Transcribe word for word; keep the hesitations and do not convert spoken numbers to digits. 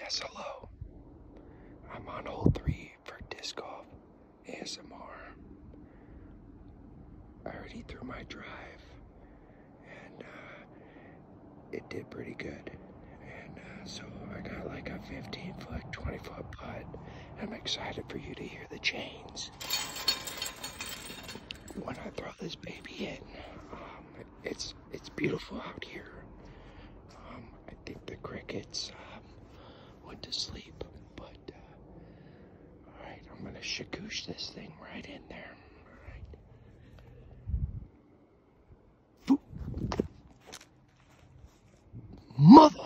Yes, hello. I'm on hole three for disc golf A S M R. I already threw my drive, and uh, it did pretty good. And uh, so I got like a fifteen foot, twenty foot putt. I'm excited for you to hear the chains when I throw this baby in. Um, it's it's beautiful out here. Um, I think the crickets um, went to sleep, but uh, all right, I'm gonna shakoosh this thing right in there. All right, Boop. Mother.